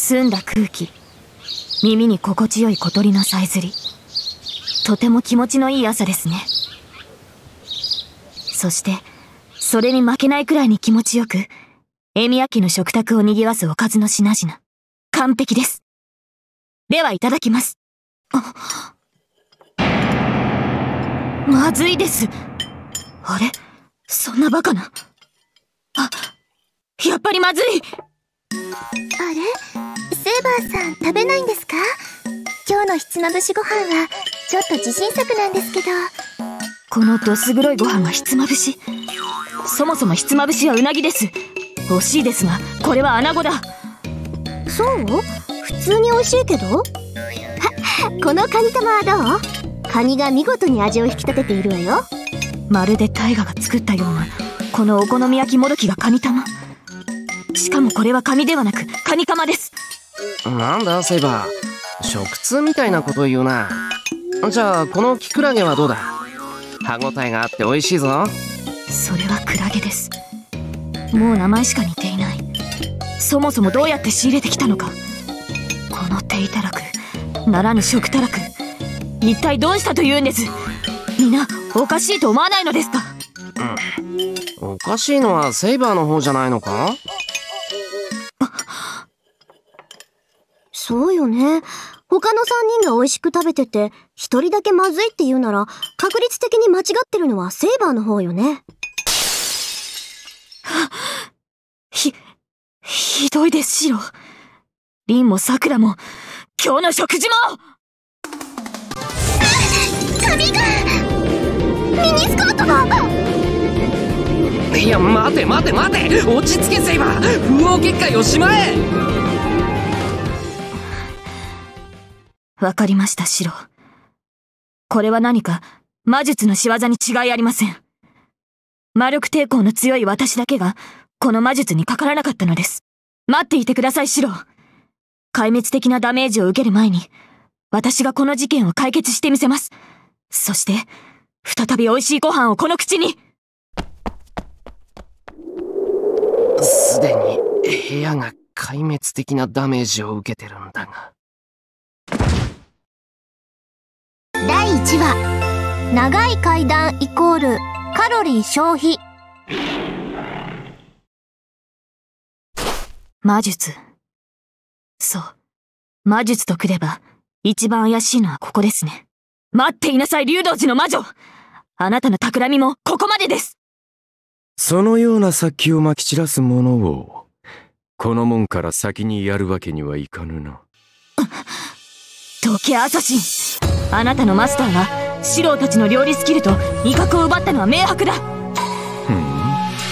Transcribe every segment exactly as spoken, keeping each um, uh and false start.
澄んだ空気、耳に心地よい小鳥のさえずり、とても気持ちのいい朝ですね。そしてそれに負けないくらいに気持ちよく恵宮家の食卓を賑わすおかずの品々、完璧です。ではいただきます。あ、まずいです。あれ、そんなバカな。あ、やっぱりまずい。 あれ、セイバーさん食べないんですか？今日のひつまぶしご飯はちょっと自信作なんですけど。 このどす黒いご飯がひつまぶし。そもそもひつまぶしはうなぎです。惜しいですがこれはアナゴだ。 そう？普通に美味しいけど。はこのカニ玉はどう？カニが見事に味を引き立てているわよ。 まるで大河が作ったようなこのお好み焼きもどきがカニ玉。しかもこれはカニではなくカニカマです。 なんだセイバー、食通みたいなこと言うな。じゃあこのキクラゲはどうだ？歯ごたえがあって美味しいぞ。 それはクラゲです。もう名前しか似ていない。そもそもどうやって仕入れてきたのか。この手いたらくならぬ食たらく、一体どうしたというんです。皆おかしいと思わないのですか？ うん、おかしいのはセイバーの方じゃないのか？ そうよね。他のさんにんが美味しく食べてて一人だけまずいって言うなら確率的に間違ってるのはセイバーの方よね。 ひ、ひどいです、シロ。リンもサクラも今日の食事も。 髪が、ミニスカートが。 いや待て待て待て、落ち着けセイバー、不法結界をしまえ。 わかりました、シロ。これは何か魔術の仕業に違いありません。魔力抵抗の強い私だけがこの魔術にかからなかったのです。待っていてください、シロ。壊滅的なダメージを受ける前に私がこの事件を解決してみせます。そして再び美味しいご飯をこの口に。 すでに部屋が壊滅的なダメージを受けてるんだが。 だいいちわ、長い階段イコールカロリー消費。 魔術。そう。魔術とくれば一番怪しいのはここですね。待っていなさい、竜道寺の魔女。あなたの企みもここまでです。 そのような殺気をまき散らす者をこの門から先にやるわけにはいかぬな。 どけアサシン。あなたのマスターがシローたちの料理スキルと味覚を奪ったのは明白だ。 ふん。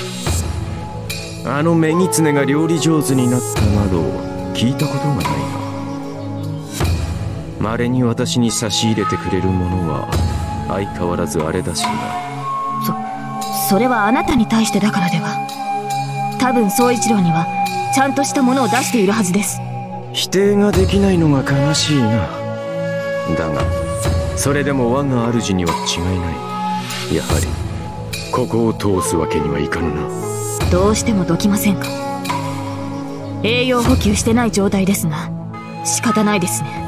あのメギツネが料理上手になったなど聞いたことがないな。稀に私に差し入れてくれるものは相変わらずあれだしな。 そ、それはあなたに対してだからでは。多分宗一郎にはちゃんとしたものを出しているはずです。 否定ができないのが悲しいな。だがそれでも我が主には違いない。やはりここを通すわけにはいかぬな。 どうしてもどきませんか？栄養補給してない状態ですが仕方ないですね。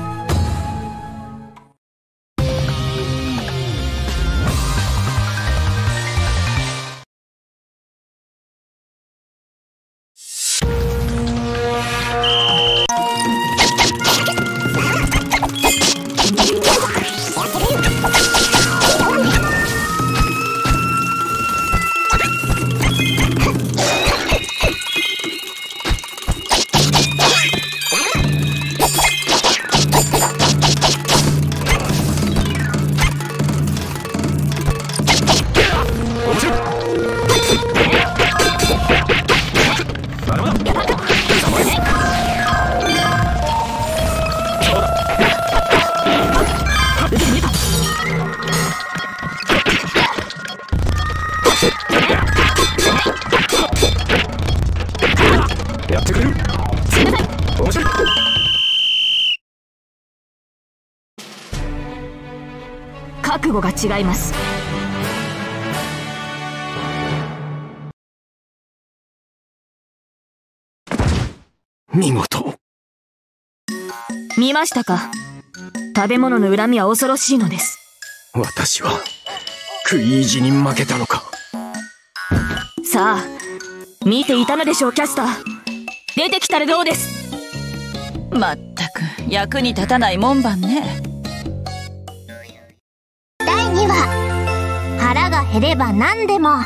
やってくれる？面白い。 覚悟が違います。 見事。 見ましたか？食べ物の恨みは恐ろしいのです。 私は食い意地に負けたのか。 さあ、見ていたのでしょう、キャスター。出てきたらどうです？ まったく役に立たない門番ね。 だいにわ、腹が減れば何でも。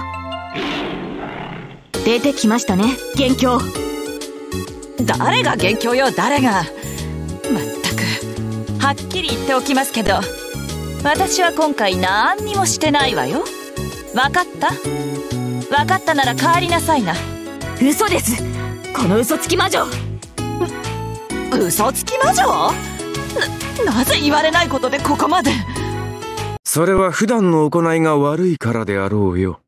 出てきましたね、元凶。 誰が元凶よ、誰が。まったくはっきり言っておきますけど、私は今回何にもしてないわよ。わかった？わかったなら帰りなさいな。 嘘です、この嘘つき魔女。 嘘つき魔女？な、なぜ言われないことでここまで。 それは普段の行いが悪いからであろうよ。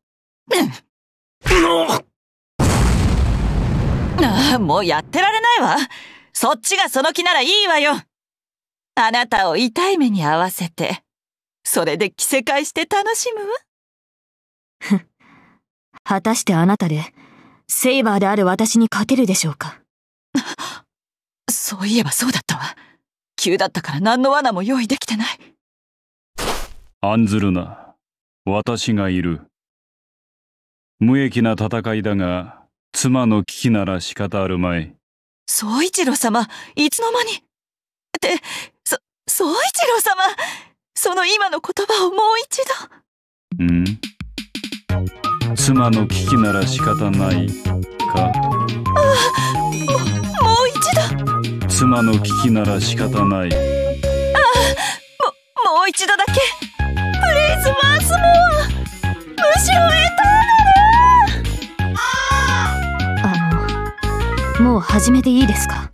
ああ、もうやってられないわ。そっちがその気ならいいわよ。あなたを痛い目に遭わせて、それで着せ替えして楽しむわ。 果たしてあなたでセイバーである私に勝てるでしょうか？ そういえばそうだったわ。急だったから何の罠も用意できてない。 案ずるな。私がいる。無益な戦いだが、妻の危機なら仕方あるまい。 宗一郎様、いつの間に。って、そ、宗一郎様、その今の言葉をもう一度。 ん？妻の危機なら仕方ないか？ ああ、も、もう一度。 妻の危機なら仕方ない。ああ、も、もう一度だけ。プリーズマースモア。後ろへあの、もう始めていいですか？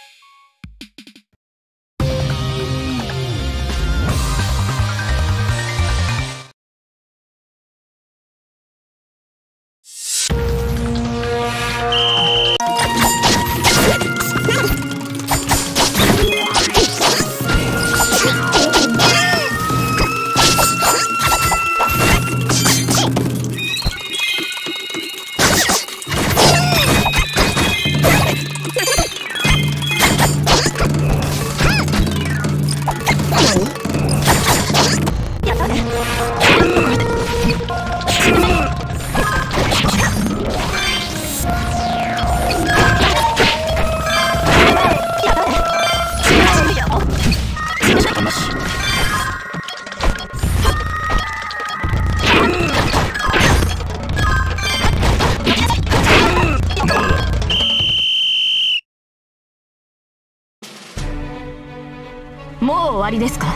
もう終わりですか？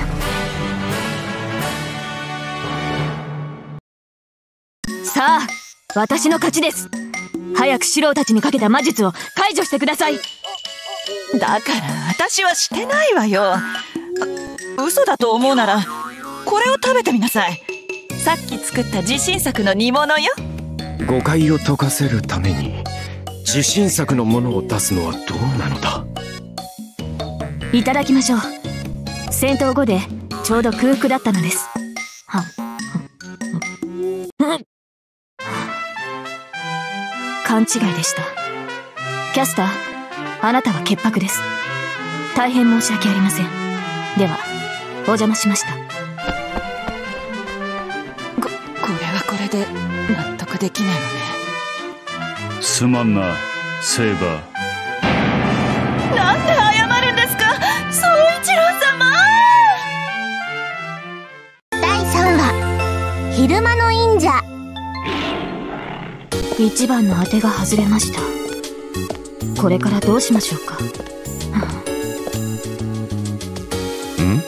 さあ、私の勝ちです。早くシローたちにかけた魔術を解除してください。 だから私はしてないわよ。嘘だと思うならこれを食べてみなさい。さっき作った自信作の煮物よ。 誤解を解かせるために自信作のものを出すのはどうなのだ。 いただきましょう。戦闘後でちょうど空腹だったのです。はん、勘違いでした。キャスター、あなたは潔白です。大変申し訳ありません。ではお邪魔しました。 こ、これはこれで納得できないわね。 すまんな、セイバー。なんで謝るんですか、宗一郎様。 だいさんわ、昼間の忍者。 一番の当てが外れました。これからどうしましょうか。 ん？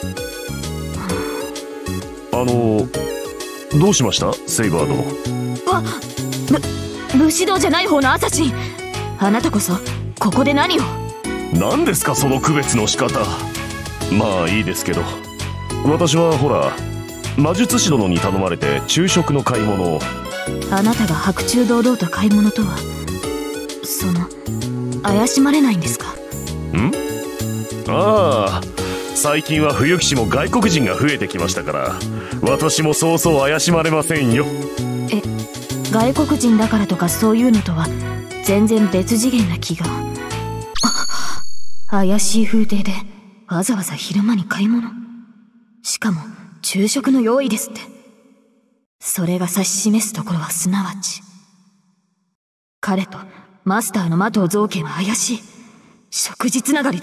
あのどうしました、セイバー殿。 わ、ぶ武士道じゃない方のアサシン。あなたこそここで何を。 何ですかその区別の仕方。まあいいですけど、私はほら魔術師殿に頼まれて昼食の買い物を。 あなたが白昼堂々と買い物とは、その怪しまれないんですか？ ん？ああ、最近は冬騎士も外国人が増えてきましたから、私もそうそう怪しまれませんよ。 え、外国人だからとかそういうのとは全然別次元な気が。あ、怪しい風体でわざわざ昼間に買い物。しかも昼食の用意ですって。それが指し示すところはすなわち、彼とマスターの麻藤造形は怪しい。食事つながりで。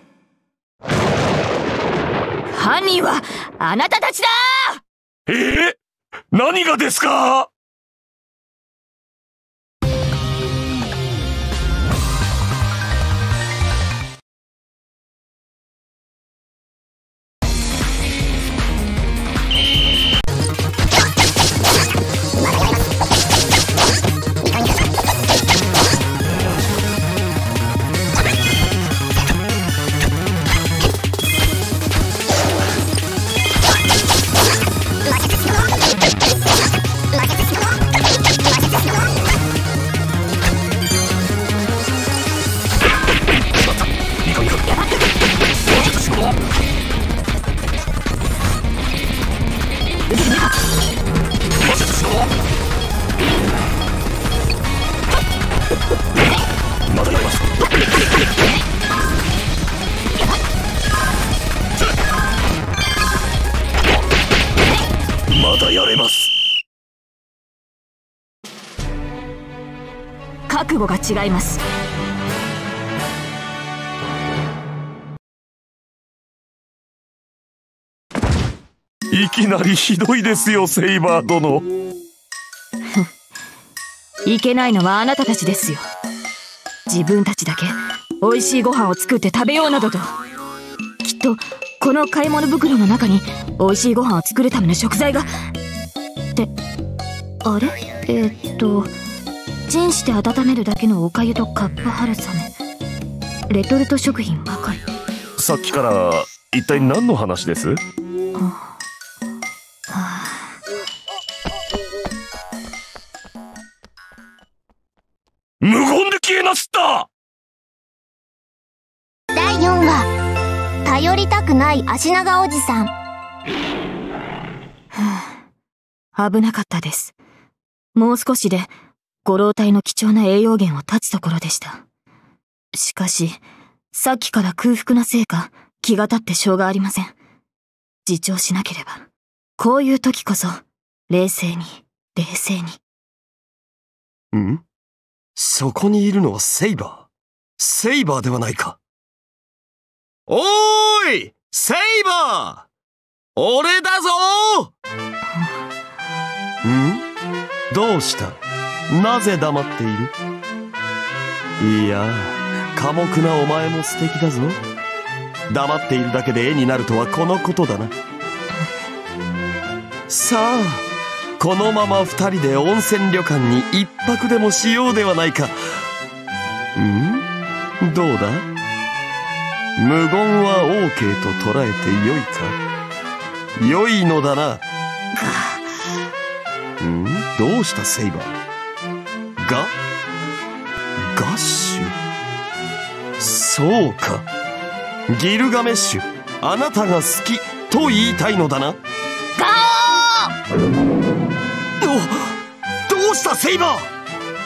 犯人はあなたたちだー！えー、何がですか？まだやれます。 覚悟が違います。 いきなりひどいですよ、セイバー殿。 いけないのはあなたたちですよ。自分たちだけ美味しいご飯を作って食べようなどと。きっとこの買い物袋の中に美味しいご飯を作るための食材が。ってあれえー、っとチンして温めるだけのおかゆとカップ春雨、レトルト食品ばかり。 さっきから一体何の話です？はあ、 無言で消えなすった。 だいよんわ、頼りたくない足長おじさん。 はあ、危なかったです。もう少しでご老体の貴重な栄養源を断つところでした。しかしさっきから空腹なせいか気が立ってしょうがありません。自重しなければ。こういう時こそ冷静に冷静に。 ん？そこにいるのはセイバー。セイバーではないか。おーい！セイバー！俺だぞー！ん？どうした？なぜ黙っている？いや、寡黙なお前も素敵だぞ。黙っているだけで絵になるとはこのことだな。さあ、このまま二人で温泉旅館に一泊でもしようではないか。ん？どうだ？無言は OK と捉えてよいか？良いのだな。ん？どうしたセイバー？ガ？ガッシュ？そうか。ギルガメッシュ、あなたが好きと言いたいのだな。ガー！ど、どうしたセイバー？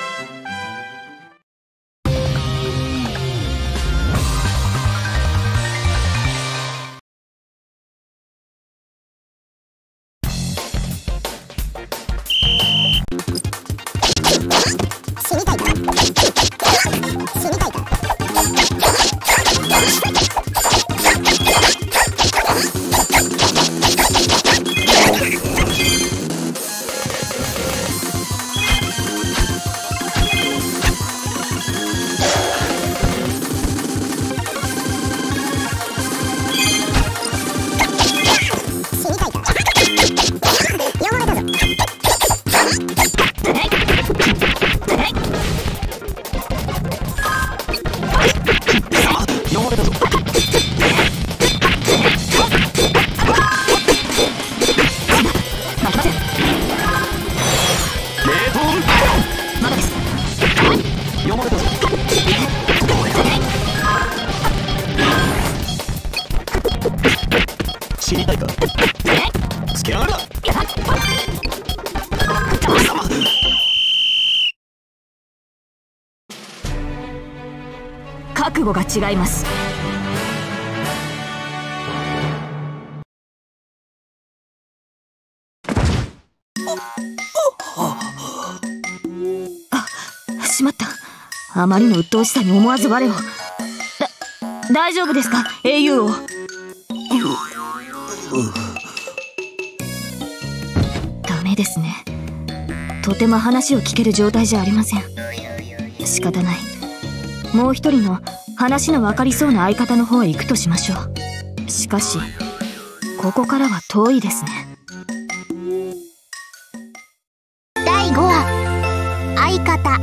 知りたいか？つけ上がるな！ 覚悟が違います。 あまりの鬱陶しさに思わず我を。だ、大丈夫ですか、英雄王。ダメですね。とても話を聞ける状態じゃありません。仕方ない。もう一人の話の分かりそうな相方の方へ行くとしましょう。しかしここからは遠いですね。 だいごわ、相方。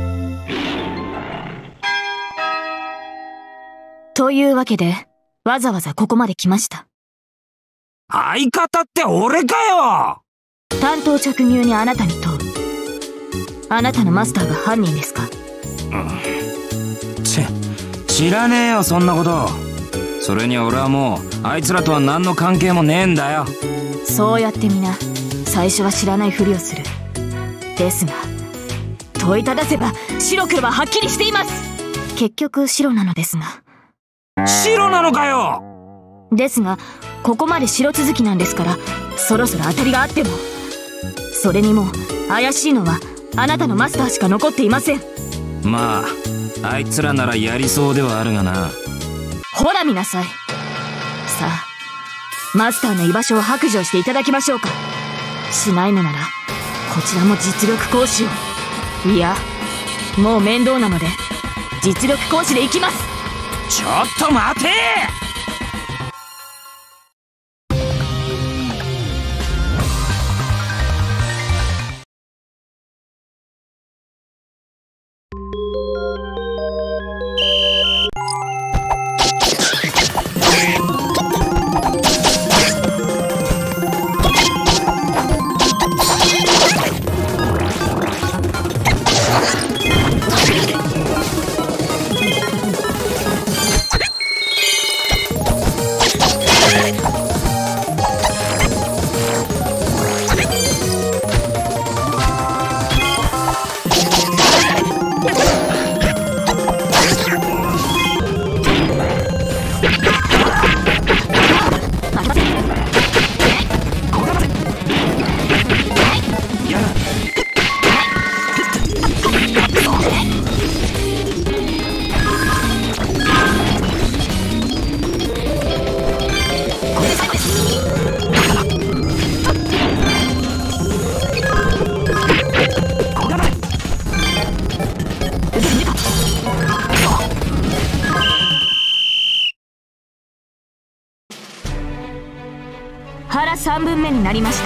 というわけでわざわざここまで来ました。 相方って俺かよ。 単刀直入にあなたに問う。あなたのマスターが犯人ですか？ うん、ち知らねえよそんなこと。それに俺はもうあいつらとは何の関係もねえんだよ。 そうやってみな最初は知らないふりをする。ですが問いただせば白黒ははっきりしています。結局白なのですが。 白なのかよ。 ですがここまで白続きなんですから、そろそろ当たりがあっても。それにもう怪しいのはあなたのマスターしか残っていません。 まああいつらならやりそうではあるがな。 ほら見なさい。さあマスターの居場所を白状していただきましょうか。しないのならこちらも実力行使を。いやもう面倒なので実力行使でいきます。 ちょっと待て。 腹三分目になりました。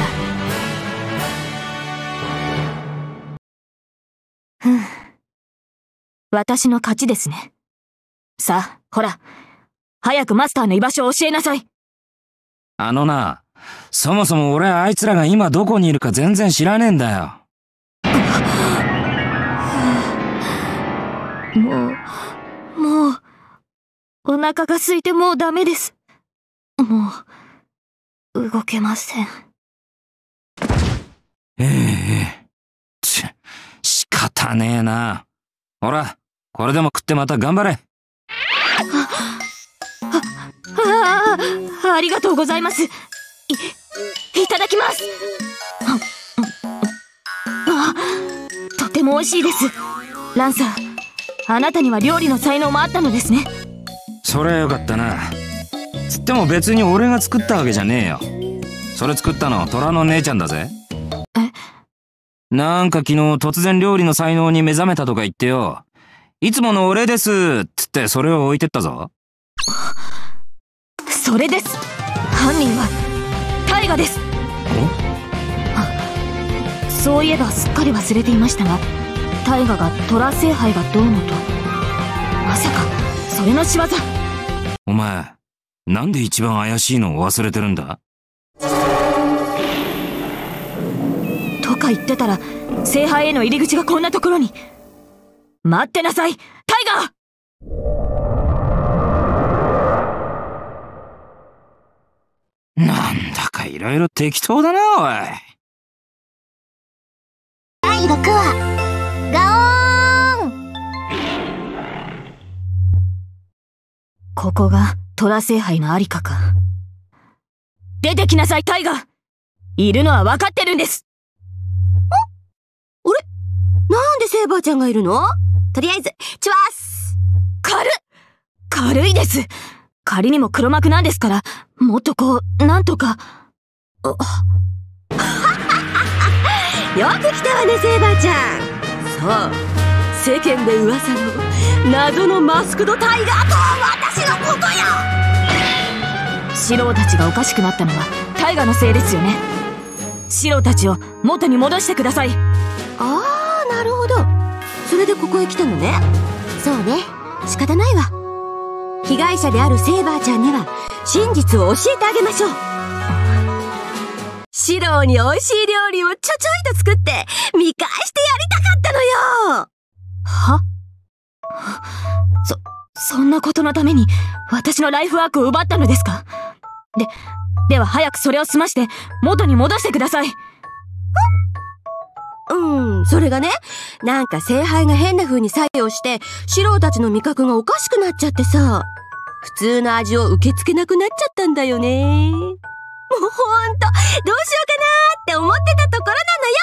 ふん、私の勝ちですね。さあほら早くマスターの居場所を教えなさい。 あのな、そもそも俺はあいつらが今どこにいるか全然知らねえんだよ。 もうもうお腹が空いてもうダメです。もう動けません。 ええ、ち仕方ねえな。ほらこれでも食ってまた頑張れ。 ああ、ありがとうございます。い、いただきます。あ、とても美味しいです。ランサー、あなたには料理の才能もあったのですね。 それはよかったな。つっても別に俺が作ったわけじゃねえよ。それ作ったの虎の姉ちゃんだぜ。 え？ なんか昨日突然料理の才能に目覚めたとか言ってよ。いつものお礼ですっつってそれを置いてったぞ。 それです。犯人はタイガです。あ、そういえばすっかり忘れていましたが、タイガが虎聖杯がどうのと。まさかそれの仕業。 お前なんで一番怪しいのを忘れてるんだ？ とか言ってたら聖杯への入り口がこんなところに。待ってなさいタイガー。 なんだかいろいろ適当だなおい。 だいろくわ、ガオーン。 ここが虎聖杯のありかか。出てきなさいタイガー。いるのは分かってるんです。 あれ、なんでセイバーちゃんがいるの？ とりあえずチュワース。 軽っ軽いです。仮にも黒幕なんですから、もっとこう、なんとか。 よく来たわね、セイバーちゃん。そう、世間で噂の謎のマスクドタイガーとは私のことよ。 シローたちがおかしくなったのはタイガのせいですよね。シローたちを元に戻してください。 あー、なるほど。それでここへ来たのね。そうね、仕方ないわ。被害者であるセイバーちゃんには真実を教えてあげましょう。シローに美味しい料理をちょちょいと作って見返してやりたかったのよ。 は？そ、そんなことのために私のライフワークを奪ったのですか？で、では早くそれを済まして元に戻してください。 うん、それがね、なんか聖杯が変な風に作用してシローたちの味覚がおかしくなっちゃってさ、普通の味を受け付けなくなっちゃったんだよね。もうほんと、どうしようかなーって思ってたところ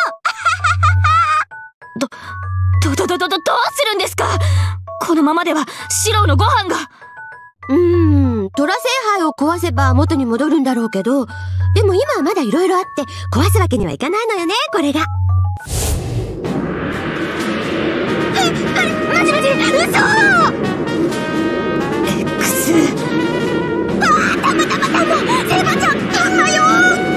なのよ。ど、ど、ど、ど、ど、どうするんですか？このままではシローのご飯が。 うーん、トラ聖杯を壊せば元に戻るんだろうけど、でも今はまだ色々あって壊すわけにはいかないのよね、これが。え、あれ、マジマジ、嘘！ X。 あー、たまたまたま、セイバーちゃん、たんまよー。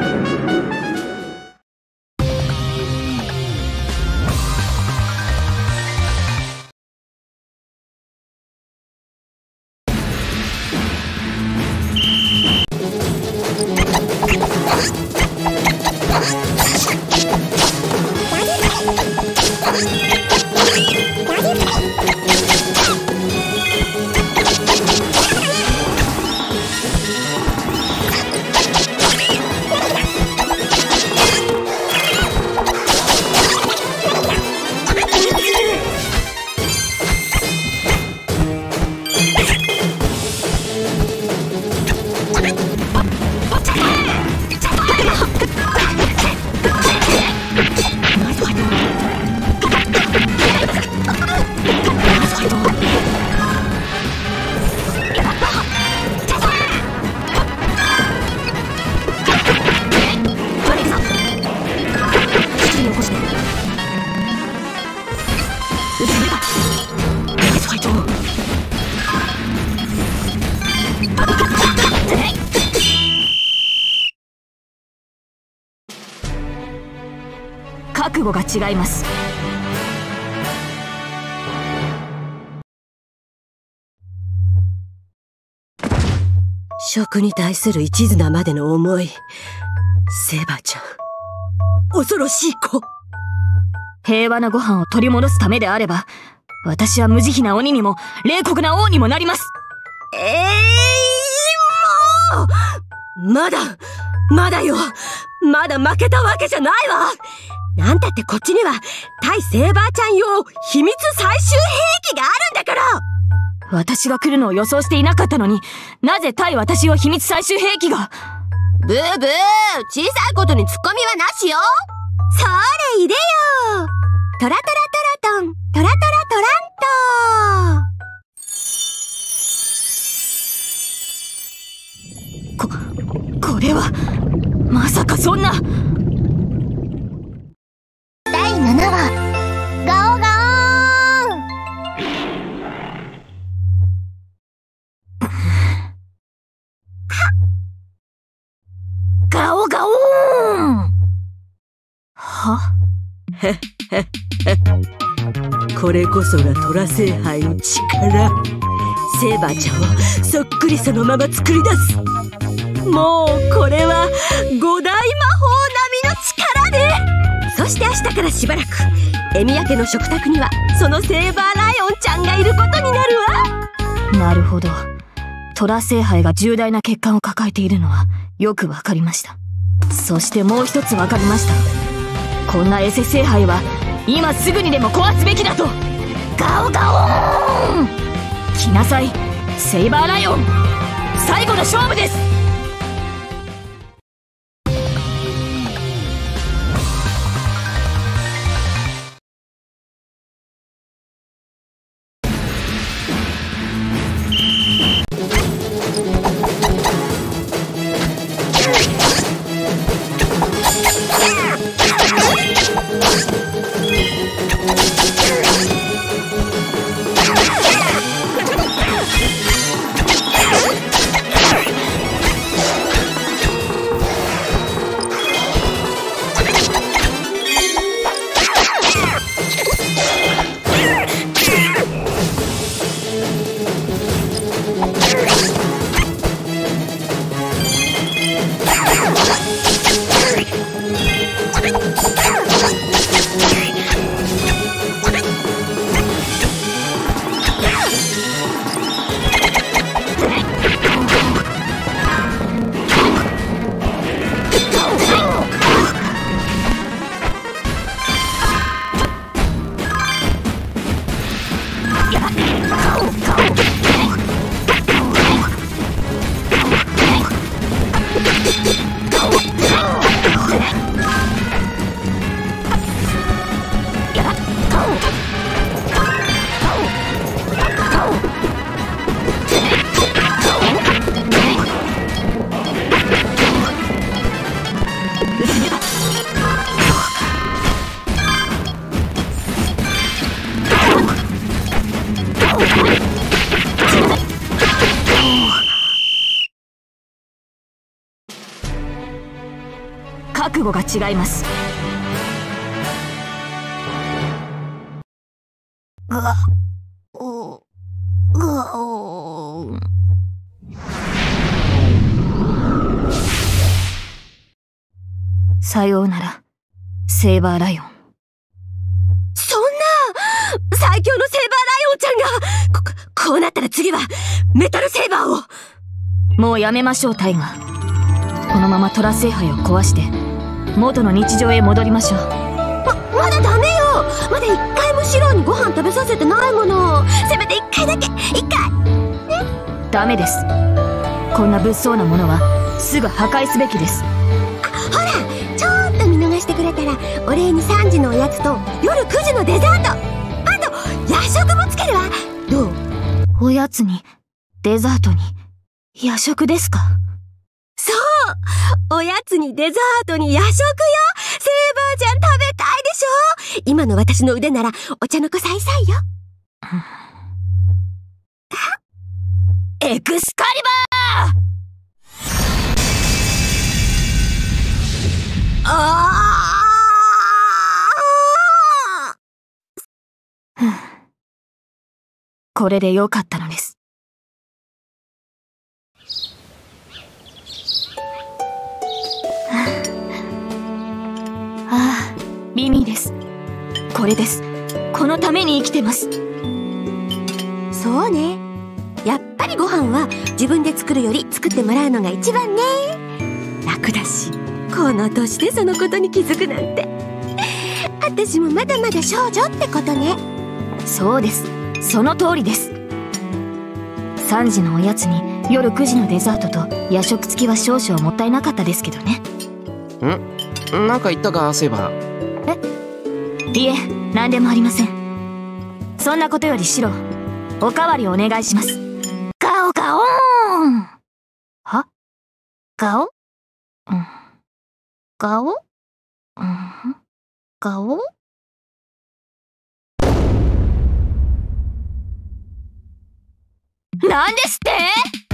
覚悟が違います。 食に対する一途なまでの思い。セイバーちゃん、恐ろしい子。 平和なご飯を取り戻すためであれば、私は無慈悲な鬼にも冷酷な王にもなります。 ええー、もうまだまだよ、まだ負けたわけじゃないわ。なんたってこっちには対セイバーちゃん用秘密最終兵器があるんだから。 私が来るのを予想していなかったのに、なぜ対私用秘密最終兵器が。 ブーブー、小さいことにツッコミはなしよ。それいでよ。トラトラトラトン、トラトラトラント。 こ、これは、まさかそんな。 だいななわ、ガオガオーン。 ガオガオーン。は？ へっへっへ。これこそがトラ聖杯の力。セイバーちゃんをそっくりそのまま作り出す。もうこれは五大魔法並みの力ね。そして明日からしばらくエミヤ家の食卓にはそのセイバーライオンちゃんがいることになるわ。 なるほど。トラ聖杯が重大な欠陥を抱えているのはよくわかりました。そしてもう一つわかりました。こんなエセ聖杯は今すぐにでも壊すべきだと。ガオガオーン。来なさい、セイバーライオン。最後の勝負です。 語が違います。が、お、が、お。さようなら、セーバーライオン。 そんな最強のセーバーライオンちゃんが、こ、こうなったら次はメタルセーバーを。 もうやめましょう、タイガー。このままトラ聖杯を壊して元の日常へ戻りましょう。 ま、まだダメよ。まだ一回もシローにご飯食べさせてないもの。せめて一回だけ、一回ね。 ダメです。こんな物騒なものはすぐ破壊すべきです。 ほら、ちょっと見逃してくれたらお礼にさんじのおやつと夜くじのデザート、あと夜食もつけるわ。どう？ おやつにデザートに夜食ですか？ そう、おやつにデザートに夜食よ。セーバーちゃん食べたいでしょ。今の私の腕ならお茶の子さいさいよ。 エクスカリバー！ ああこれでよかったのです。ああ、ミミです。これです。このために生きてます。 そうね。やっぱりご飯は自分で作るより作ってもらうのが一番ね。楽だし、この年でそのことに気づくなんて。私もまだまだ少女ってことね。 そうです。その通りです。さんじのおやつに夜くじのデザートと夜食付きは少々もったいなかったですけどね。 ん？なんか言ったか、セイバー。 え？いえ、何でもありません。そんなことよりシロ、おかわりお願いします。ガオガオーン！は？ガオ？うん。ガオ？うん。ガオ？なんですって？